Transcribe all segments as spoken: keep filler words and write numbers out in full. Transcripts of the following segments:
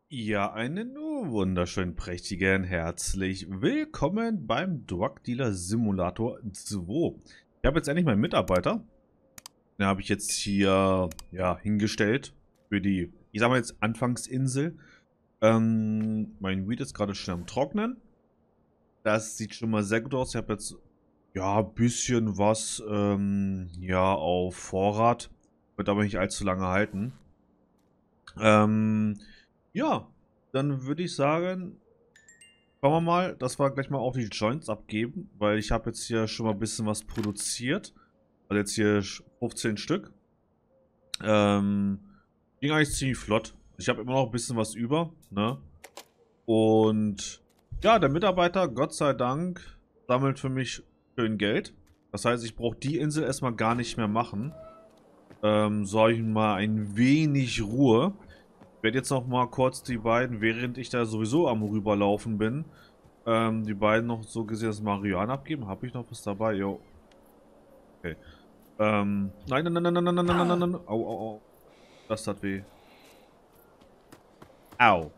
Ja, einen wunderschönen prächtigen herzlich willkommen beim Drug Dealer Simulator zwei. Ich habe jetzt endlich meinen Mitarbeiter. Den habe ich jetzt hier ja, hingestellt für die, ich sag mal jetzt Anfangsinsel. Ähm, mein Weed ist gerade schon am Trocknen. Das sieht schon mal sehr gut aus. Ich habe jetzt ja ein bisschen was ähm, ja auf Vorrat. Wird aber nicht allzu lange halten. Ähm, ja, dann würde ich sagen, schauen wir mal, dass wir gleich mal auch die Joints abgeben, weil ich habe jetzt hier schon mal ein bisschen was produziert. Also jetzt hier fünfzehn Stück. Ähm, ging eigentlich ziemlich flott. Ich habe immer noch ein bisschen was über, ne? Und ja, der Mitarbeiter, Gott sei Dank, sammelt für mich schön Geld. Das heißt, ich brauche die Insel erstmal gar nicht mehr machen. Ähm, so habe ich mal ein wenig Ruhe. Ich werde jetzt noch mal kurz die beiden, während ich da sowieso am rüberlaufen bin, ähm, die beiden noch so gesehen das Marihuana abgeben. Habe ich noch was dabei? Jo. Okay. Ähm, nein, nein, nein, nein, nein, nein, nein, nein, nein, nein. Au, au, au. Das tat weh. Au.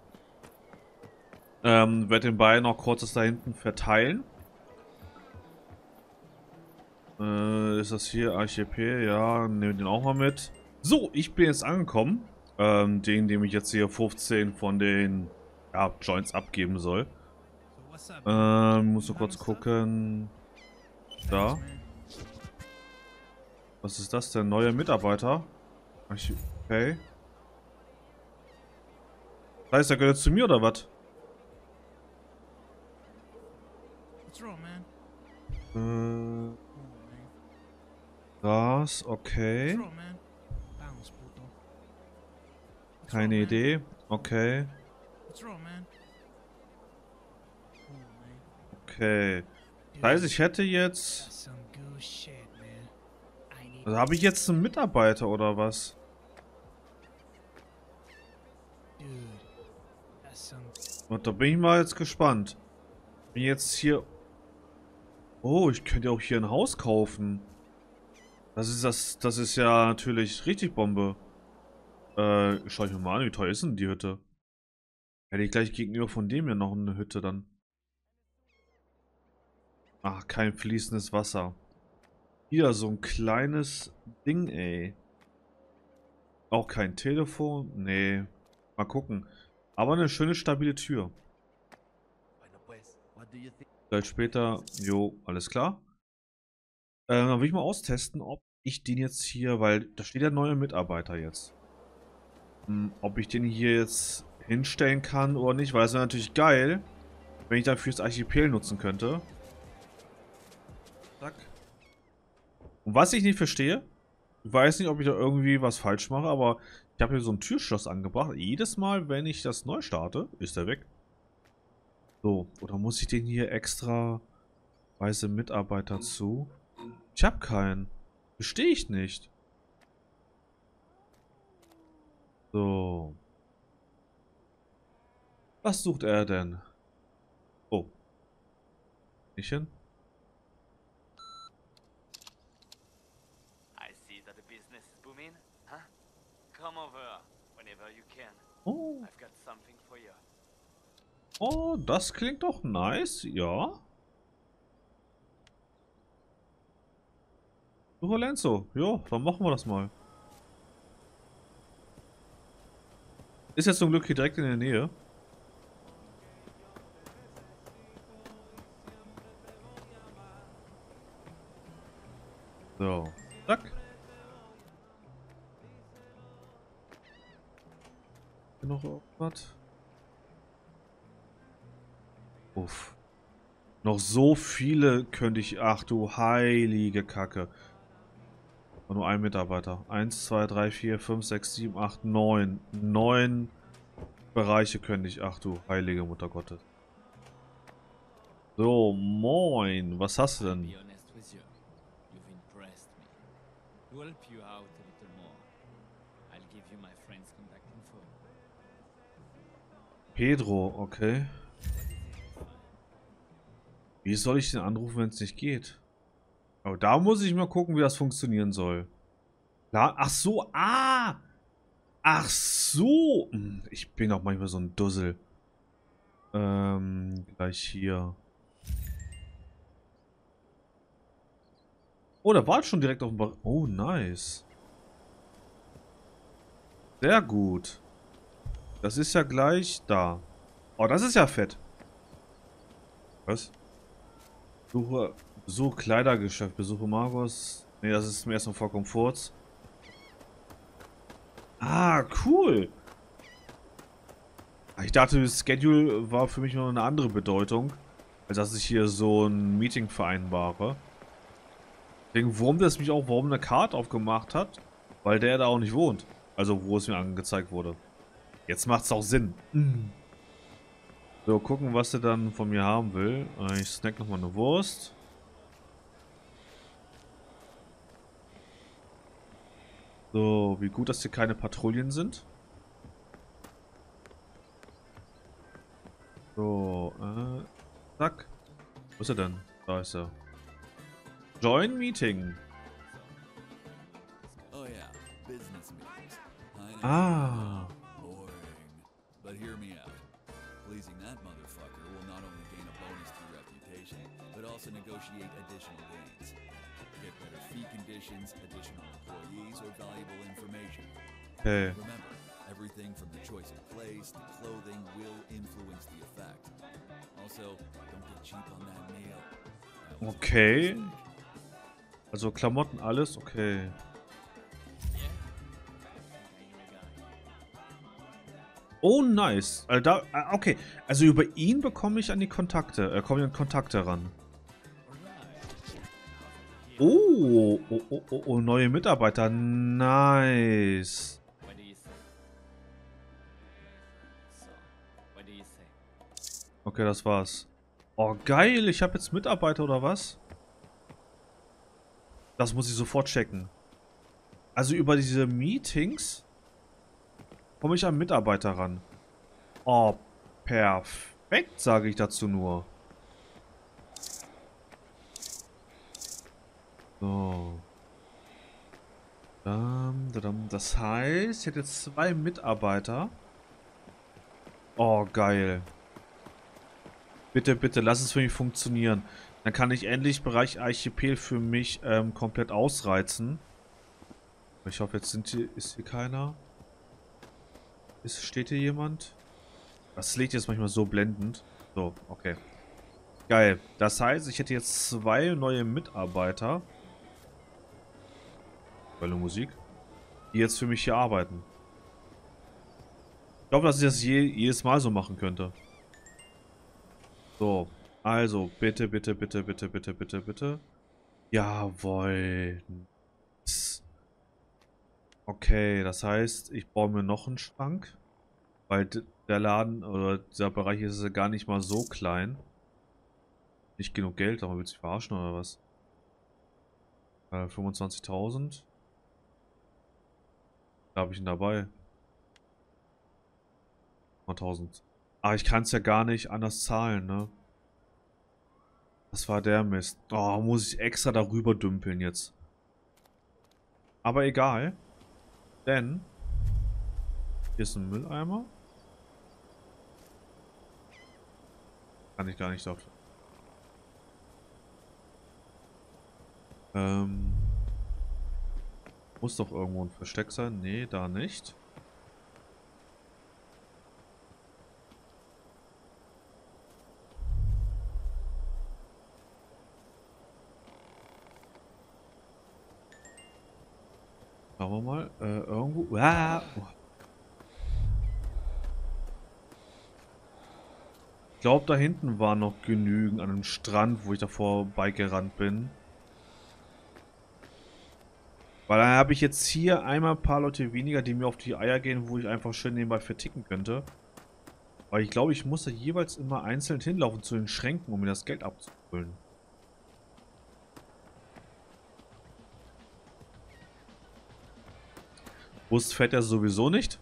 Ähm, werde den beiden noch kurz das da hinten verteilen. Äh, ist das hier Archipel? Ja, nehmen den auch mal mit. So, ich bin jetzt angekommen. Ähm, den, dem ich jetzt hier fünfzehn von den ja, Joints abgeben soll. Ähm, muss so kurz gucken. Da. Was ist das denn? Neue Mitarbeiter? Okay. Das heißt, er gehört zu mir oder was? Äh, das, okay. Keine Idee. Okay. Okay. Das heißt, ich hätte jetzt... Also habe ich jetzt einen Mitarbeiter oder was? Und da bin ich mal jetzt gespannt. Bin jetzt hier... Oh, ich könnte auch hier ein Haus kaufen. Das ist das... Das ist ja natürlich richtig Bombe. Äh, schau ich mir mal an, wie teuer ist denn die Hütte? Hätte ich gleich gegenüber von dem hier noch eine Hütte dann. Ach, kein fließendes Wasser. Wieder so ein kleines Ding, ey. Auch kein Telefon? Nee. Mal gucken. Aber eine schöne, stabile Tür. Vielleicht später. Jo, alles klar. Äh, dann will ich mal austesten, ob ich den jetzt hier, weil da steht ja neuer Mitarbeiter jetzt. Hm, ob ich den hier jetzt hinstellen kann oder nicht, weil es wäre natürlich geil, wenn ich dann fürs Archipel nutzen könnte. Zack. Und was ich nicht verstehe, ich weiß nicht, ob ich da irgendwie was falsch mache, aber ich habe hier so ein Türschloss angebracht. Jedes Mal, wenn ich das neu starte, ist er weg. So, oder muss ich den hier extra weise Mitarbeiter zu? Ich habe keinen. Verstehe ich nicht. So. Was sucht er denn? Oh. Nicht hin? I see that the business is booming, huh? Come over whenever you can. Oh. I've got something for you. Oh, das klingt doch nice. Ja. Du Lenzo. Jo, dann machen wir das mal. Ist jetzt zum Glück hier direkt in der Nähe. So. Zack. Hier noch irgendwas? Uff. Noch so viele könnte ich... Ach du heilige Kacke. Und nur ein Mitarbeiter. Eins, zwei, drei, vier, fünf, sechs, sieben, acht, neun. Neun Bereiche könnte ich... Ach du heilige Mutter Gottes. So, moin. Was hast du denn? Be honest with you. You've impressed me. To help you out a little more, I'll give you my friend's contact info. Pedro, okay. Wie soll ich den anrufen, wenn es nicht geht? Aber da muss ich mal gucken, wie das funktionieren soll. Klar. Ach so, ah! Ach so. Ich bin auch manchmal so ein Dussel. Ähm, gleich hier. Oh, da war es schon direkt auf dem Bar. Oh, nice. Sehr gut. Das ist ja gleich da. Oh, das ist ja fett. Was? Besuche, Besuch Kleidergeschäft. Besuche Margos. Ne, das ist mir erstmal vollkommen Furz. Ah, cool. Ich dachte, Schedule war für mich noch eine andere Bedeutung, als dass ich hier so ein Meeting vereinbare. Deswegen wurmt es mich auch, warum eine Karte aufgemacht hat, weil der da auch nicht wohnt. Also, wo es mir angezeigt wurde. Jetzt macht es auch Sinn. Mm. So, gucken, was er dann von mir haben will. Ich snack nochmal eine Wurst. So, wie gut, dass hier keine Patrouillen sind. So, äh, zack. Wo ist er denn? Da ist er. Join Meeting. Oh yeah, business meetings. I know. Ah. Boring. But hear me out. Pleasing that motherfucker will not only gain a bonus to your reputation, but also negotiate additional gains. Get better fee conditions, additional employees, or valuable information. Okay. Remember, everything from the choice of place to clothing will influence the effect. Also, don't get cheap on that meal. That was a Okay. mistake. Also Klamotten, alles, okay. Yeah. I think I know a guy. Oh, nice. Also da, ah, okay. Also über ihn bekomme ich an die Kontakte, äh, komme ich an Kontakte ran. Alright. Oh, oh, oh, oh, oh, neue Mitarbeiter. Nice. What do you say? So, what do you say? Okay, das war's. Oh, geil. Ich habe jetzt Mitarbeiter oder was? Das muss ich sofort checken. Also über diese Meetings komme ich an Mitarbeiter ran. Oh, perfekt, sage ich dazu nur. So. Ähm, dadam. Das heißt, ich hätte jetzt zwei Mitarbeiter. Oh, geil. Bitte, bitte, lass es für mich funktionieren. Dann kann ich endlich Bereich Archipel für mich ähm, komplett ausreizen. Ich hoffe, jetzt sind hier, ist hier keiner. Ist, steht hier jemand? Das Licht ist manchmal so blendend. So, okay. Geil. Das heißt, ich hätte jetzt zwei neue Mitarbeiter. Geile Musik. Die jetzt für mich hier arbeiten. Ich glaube, dass ich das je, jedes Mal so machen könnte. So. Also, bitte, bitte, bitte, bitte, bitte, bitte, bitte. Jawohl. Okay, das heißt, ich baue mir noch einen Schrank. Weil der Laden oder dieser Bereich ist ja gar nicht mal so klein. Nicht genug Geld, aber willst du dich verarschen oder was? Äh, fünfundzwanzigtausend. Da habe ich ihn dabei. tausend. Ah, ich kann es ja gar nicht anders zahlen, ne? Das war der Mist. Oh, muss ich extra darüber dümpeln jetzt. Aber egal. Denn hier ist ein Mülleimer. Kann ich gar nicht drauf. Ähm. Muss doch irgendwo ein Versteck sein. Nee, da nicht. Schauen wir mal. Äh, irgendwo. Ah! Ich glaube, da hinten war noch genügend an einem Strand, wo ich davor beigerannt bin. Weil dann habe ich jetzt hier einmal ein paar Leute weniger, die mir auf die Eier gehen, wo ich einfach schön nebenbei verticken könnte. Weil ich glaube, ich muss da jeweils immer einzeln hinlaufen zu den Schränken, um mir das Geld abzufüllen. Bus fährt er sowieso nicht.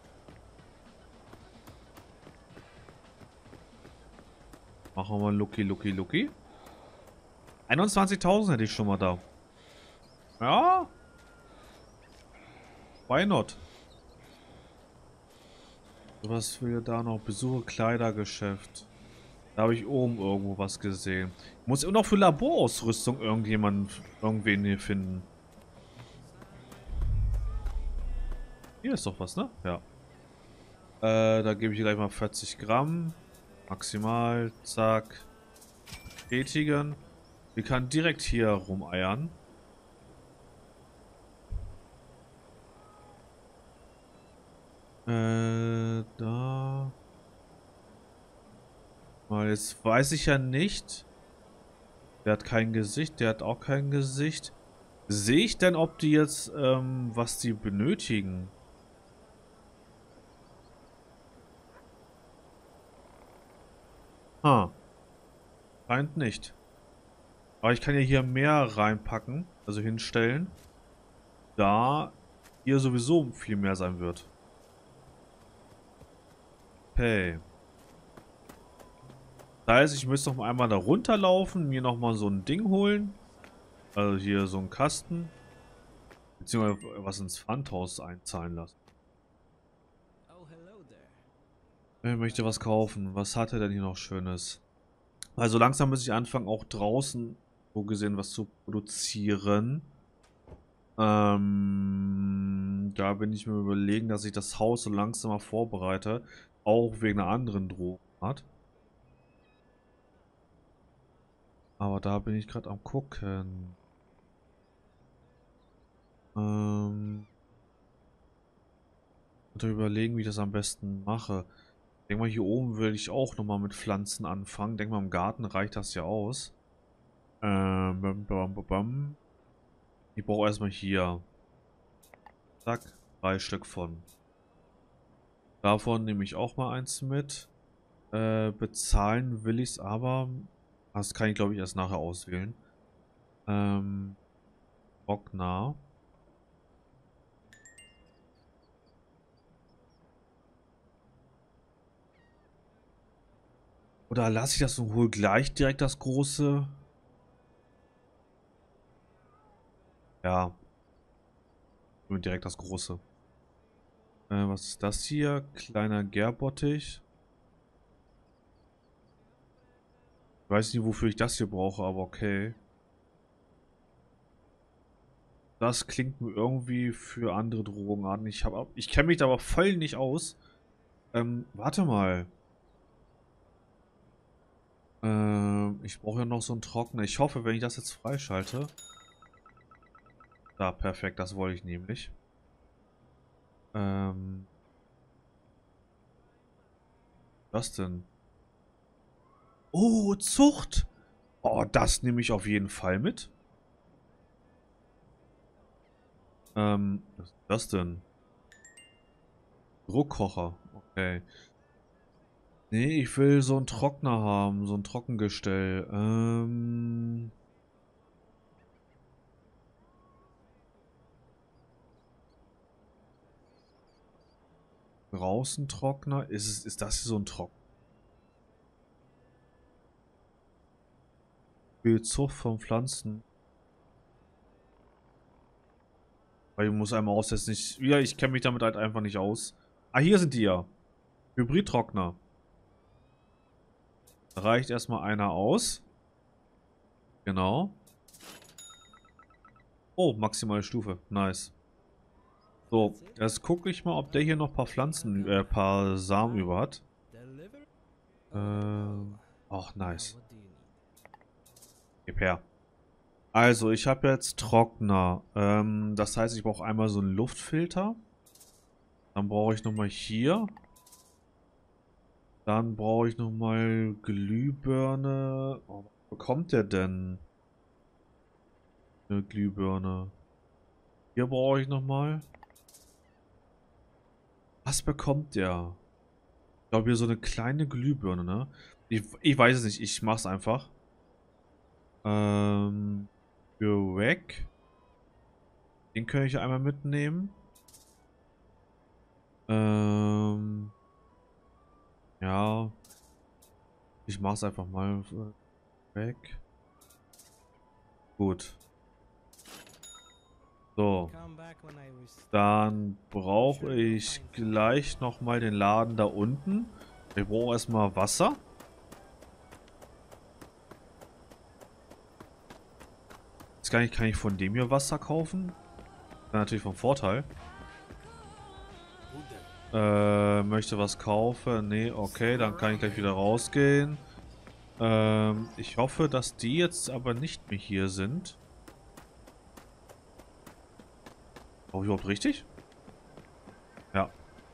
Machen wir mal Lucky, Lucky, Lucky. einundzwanzigtausend hätte ich schon mal da. Ja. Why not? Was will da noch? Besuche Kleidergeschäft. Da habe ich oben irgendwo was gesehen. Ich muss immer noch für Laborausrüstung irgendjemanden, irgendwen hier finden. Hier ist doch was, ne? Ja. Äh, da gebe ich gleich mal vierzig Gramm. Maximal. Zack. Bestätigen. Wir können direkt hier rumeiern. Äh, da. Mal, jetzt weiß ich ja nicht. Der hat kein Gesicht, der hat auch kein Gesicht. Sehe ich denn, ob die jetzt, ähm, was die benötigen? Ah. Scheint nicht. Aber ich kann ja hier mehr reinpacken, also hinstellen. Da hier sowieso viel mehr sein wird. Okay. Das heißt, ich müsste noch mal einmal da runterlaufen, mir noch mal so ein Ding holen. Also hier so ein Kasten. Beziehungsweise was ins Pfandhaus einzahlen lassen. Oh, hello there. Ich möchte was kaufen. Was hat er denn hier noch Schönes? Also langsam muss ich anfangen, auch draußen so gesehen was zu produzieren. Ähm, da bin ich mir überlegen, dass ich das Haus so langsam mal vorbereite. Auch wegen einer anderen Drogenart. Aber da bin ich gerade am gucken. Ähm. Und überlegen, wie ich das am besten mache. Ich denke mal, hier oben will ich auch nochmal mit Pflanzen anfangen. Ich denke mal, im Garten reicht das ja aus. Ähm, bam, bam, bam, bam. Ich brauche erstmal hier. Zack, drei Stück von. Davon nehme ich auch mal eins mit. Äh, bezahlen will ich es aber. Das kann ich, glaube ich, erst nachher auswählen. Ähm, Trockner. Oder lasse ich das und hole gleich direkt das große? Ja. Hol direkt das große. Äh, was ist das hier? Kleiner Gärbottich. Ich weiß nicht, wofür ich das hier brauche, aber okay. Das klingt mir irgendwie für andere Drogenarten. Ich habe, ich kenne mich da aber voll nicht aus. Ähm, warte mal. Ähm, ich brauche ja noch so einen Trockner. Ich hoffe, wenn ich das jetzt freischalte. Da, perfekt, das wollte ich nämlich. Ähm. Was denn? Oh, Zucht! Oh, das nehme ich auf jeden Fall mit. Ähm, was ist das denn? Druckkocher. Okay. Nee, ich will so einen Trockner haben, so ein Trockengestell. Ähm. Draußen Trockner? Ist es, ist das hier so ein Trockner? Zucht von Pflanzen. Weil ich muss einmal aussetzen. Ich, ja, ich kenne mich damit halt einfach nicht aus. Ah, hier sind die ja. Hybridtrockner. Da reicht erstmal einer aus. Genau. Oh, maximale Stufe. Nice. So, jetzt gucke ich mal, ob der hier noch ein paar Pflanzen, äh, paar Samen über hat. Ähm. Ach, nice. Gib her. Also, ich habe jetzt Trockner. Ähm, das heißt, ich brauche einmal so einen Luftfilter. Dann brauche ich nochmal hier. Dann brauche ich nochmal Glühbirne. Oh, was bekommt der denn? Eine Glühbirne. Hier brauche ich nochmal. Was bekommt der? Ich glaube, hier so eine kleine Glühbirne, ne? Ich, ich weiß es nicht. Ich mach's einfach. Ähm. Für weg. Den kann ich einmal mitnehmen. Ähm. Ja. Ich mach's einfach mal weg. Gut. So. Dann brauche ich gleich nochmal den Laden da unten. Ich brauche erstmal Wasser. Jetzt kann ich, kann ich von dem hier Wasser kaufen? Das wäre natürlich vom Vorteil. Äh, möchte was kaufen? Nee, okay, dann kann ich gleich wieder rausgehen. Ähm, ich hoffe, dass die jetzt aber nicht mehr hier sind. War ich überhaupt richtig? Ja.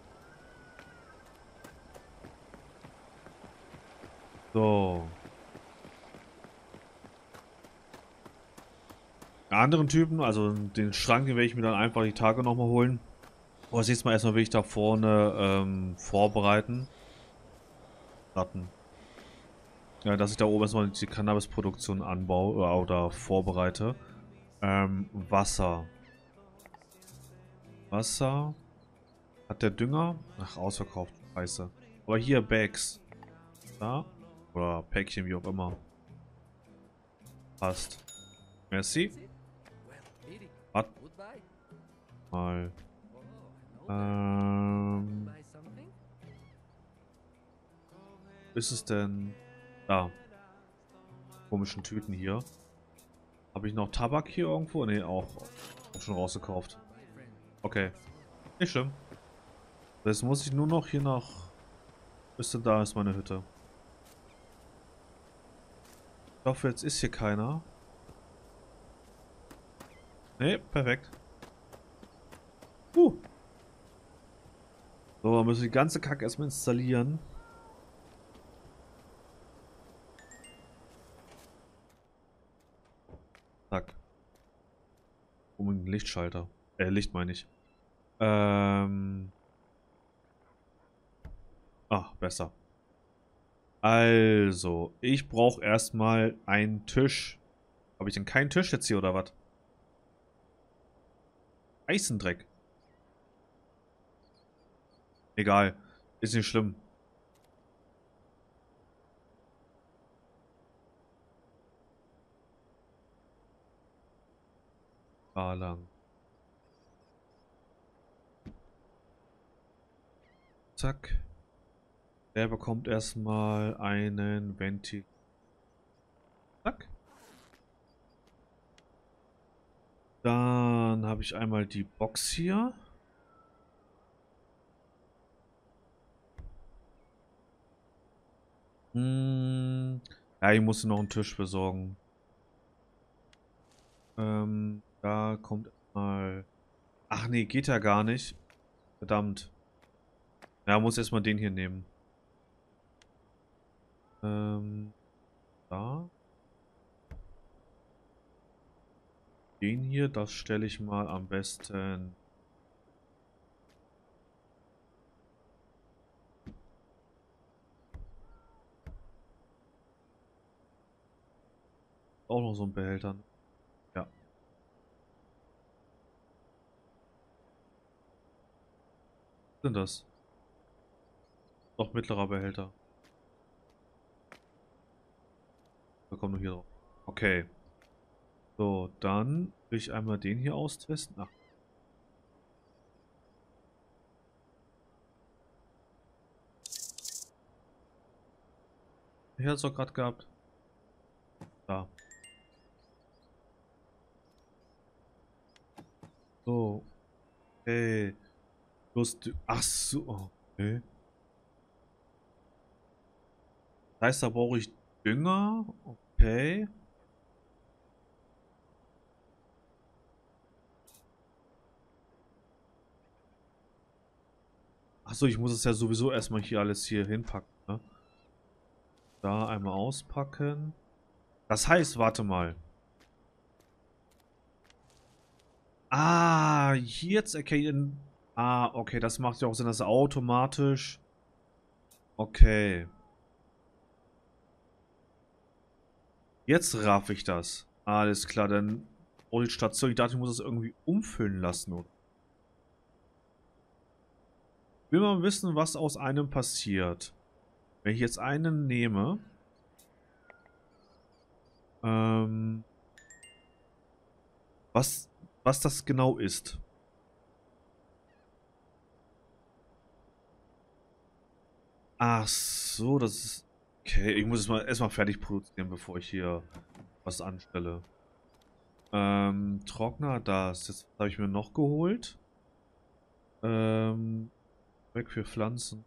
So. Anderen Typen, also den Schrank, den werde ich mir dann einfach die Tage nochmal holen. Aber jetzt mal erstmal will ich da vorne ähm, vorbereiten. Warten. Ja, dass ich da oben erstmal die Cannabisproduktion anbaue oder, oder vorbereite. Ähm, Wasser. Wasser. Hat der Dünger? Ach, ausverkauft. Scheiße. Aber hier Bags. Da. Oder Päckchen, wie auch immer. Passt. Merci. Warte mal. Ähm. Wo ist es denn? Da. Komischen Tüten hier. Habe ich noch Tabak hier irgendwo? Ne, auch, auch schon rausgekauft. Okay. Nicht schlimm. Jetzt muss ich nur noch hier nach... Bis denn da ist meine Hütte. Ich hoffe, jetzt ist hier keiner. Ne, perfekt. Uh. So, dann müssen wir die ganze Kacke erstmal installieren. Zack. Unbedingt einen Lichtschalter. Äh, Licht meine ich. Ähm. Ah, besser. Also, ich brauche erstmal einen Tisch. Habe ich denn keinen Tisch jetzt hier oder was? Eisendreck. Egal. Ist nicht schlimm. Da lang. Zack. Der bekommt erstmal einen Ventil. Zack. Dann habe ich einmal die Box hier. Hm. Ja, ich musste noch einen Tisch besorgen. Ähm, da kommt mal. Ach nee, geht ja gar nicht. Verdammt. Ja, muss erstmal den hier nehmen. Ähm, da. Den hier, das stelle ich mal am besten. Auch noch so ein Behälter. Ja. Was sind das? Doch, mittlerer Behälter. Da kommt nur hier drauf. Okay. So, dann will ich einmal den hier austesten. Ach. Der hat es doch gerade gehabt. Da. So. Okay. Lust. Ach so. Okay. Das heißt, da brauche ich Dünger. Okay. Achso, ich muss es ja sowieso erstmal hier alles hier hinpacken, ne? Da einmal auspacken. Das heißt, warte mal. Ah, jetzt erkennen. Ah, okay, das macht ja auch Sinn, dass er automatisch. Okay. Jetzt raff ich das. Alles klar, dann. Oh, die Station. Ich dachte, ich muss das irgendwie umfüllen lassen, oder? Will man wissen, was aus einem passiert. Wenn ich jetzt einen nehme. Ähm. Was was das genau ist. Ach so, das ist... Okay, ich muss es mal erstmal fertig produzieren, bevor ich hier was anstelle. Ähm, Trockner, das. Jetzt habe ich mir noch geholt. Ähm, weg für Pflanzen.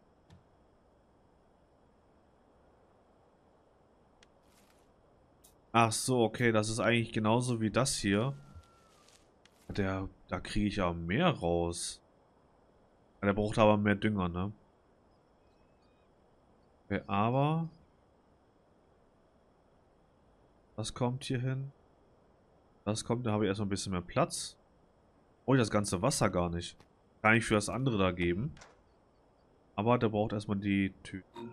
Ach so, okay, das ist eigentlich genauso wie das hier. Der, da kriege ich ja mehr raus. Der braucht aber mehr Dünger, ne? Okay, aber... Das kommt hier hin. Das kommt, da habe ich erstmal ein bisschen mehr Platz. Oh, das ganze Wasser gar nicht. Kann ich für das andere da geben. Aber der braucht erstmal die Tüten.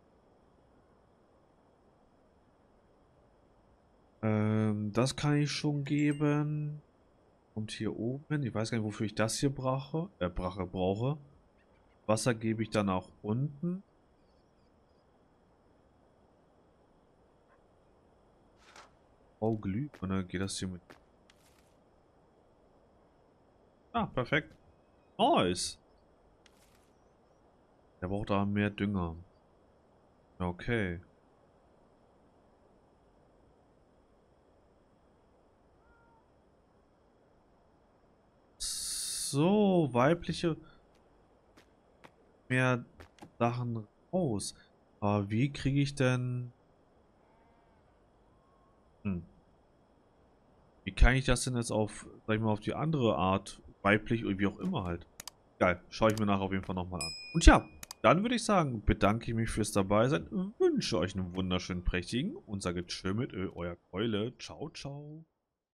Ähm, das kann ich schon geben. Und hier oben, ich weiß gar nicht, wofür ich das hier brauche. Äh, Brache brauche. Wasser gebe ich dann auch unten. Oh, Glüh. Und dann geht das hier mit. Ah, perfekt. Nice. Der braucht da mehr Dünger. Okay. So, weibliche mehr Sachen raus. Aber wie kriege ich denn... Hm. Wie kann ich das denn jetzt auf, sag ich mal, auf die andere Art, weiblich oder wie auch immer halt? Geil, schaue ich mir nachher auf jeden Fall nochmal an. Und ja, dann würde ich sagen, bedanke ich mich fürs Dabeisein, wünsche euch einen wunderschönen, prächtigen und sage Tschö mit Ö, euer Keule. Ciao, ciao.